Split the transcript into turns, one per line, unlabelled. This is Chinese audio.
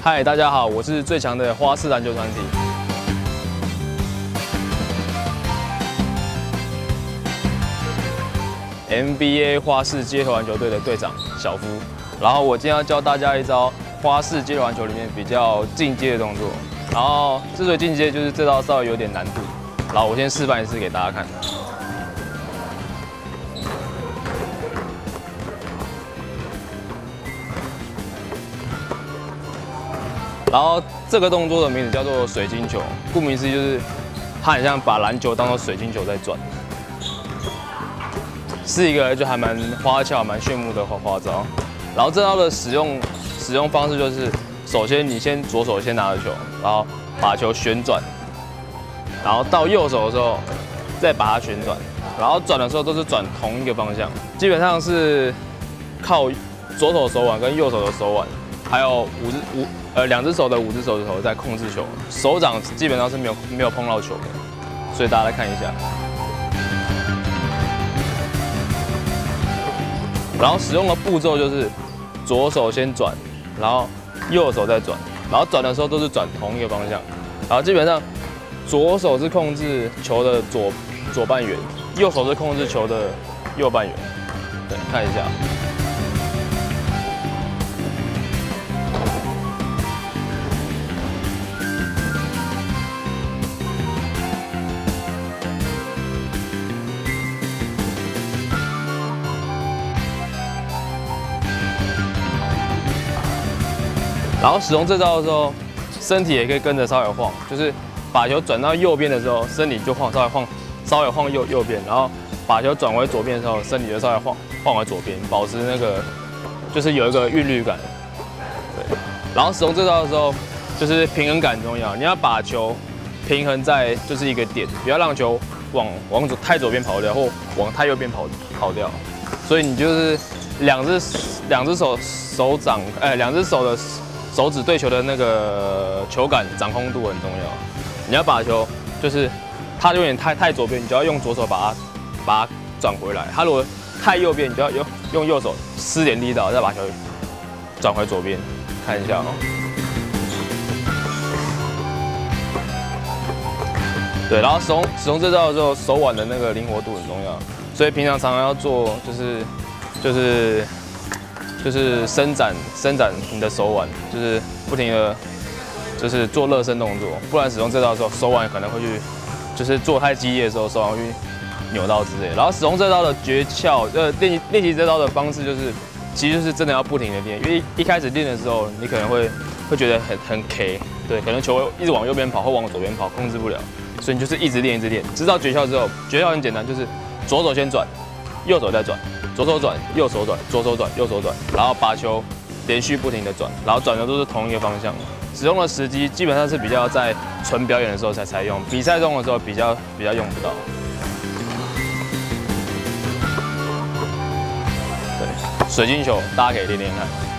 嗨，大家好，我是最强的花式篮球团体。NBA 花式街头篮球队的队长小夫，然后我今天要教大家一招花式街头篮球里面比较进阶的动作。然后之所以进阶，就是这招稍微有点难度。然后我先示范一次给大家看。然后这个动作的名字叫做水晶球，顾名思义就是它很像把篮球当做水晶球在转，是一个就还蛮花俏、蛮炫目的花招。然后这招的使用方式就是，首先你先左手先拿着球，然后把球旋转，然后到右手的时候再把它旋转，然后转的时候都是转同一个方向，基本上是靠左手手腕跟右手的手腕，还有两只手的5只手指头在控制球，手掌基本上是没有碰到球的，所以大家来看一下。然后使用的步骤就是左手先转，然后右手再转，然后转的时候都是转同一个方向，然后基本上左手是控制球的左半圆，右手是控制球的右半圆。对，看一下。然后使用这招的时候，身体也可以跟着稍微晃，就是把球转到右边的时候，身体就稍微晃右边，然后把球转回左边的时候，身体就稍微晃回左边，保持那个就是有一个韵律感。对，然后使用这招的时候，就是平衡感很重要，你要把球平衡在就是一个点，不要让球往太左边跑掉，或往太右边跑掉。所以你就是两只手的手指对球的那个球感掌控度很重要。你要把球就是它有点太左边，你就要用左手把它转回来。它如果太右边，你就要用右手施点力道，再把球转回左边。看一下哦。对，然后使用这招的时候，手腕的那个灵活度很重要，所以平常常要做就是伸展你的手腕，就是不停的，就是做热身动作，不然使用这招的时候，手腕可能会去，就是做太激烈的时候，手腕会扭到之类的。然后使用这招的诀窍，练习这招的方式就是，其实就是真的要不停的练，因为一开始练的时候，你可能会觉得很 K， 对，可能球会一直往右边跑或往左边跑，控制不了，所以你就是一直练。知道诀窍之后，诀窍很简单，就是左手先转，右手再转。左手转，右手转，左手转，右手转，然后把球连续不停的转，然后转的都是同一个方向。使用的时机基本上是比较在纯表演的时候才采用，比赛中的时候比较用不到。对，水晶球大家可以练练看。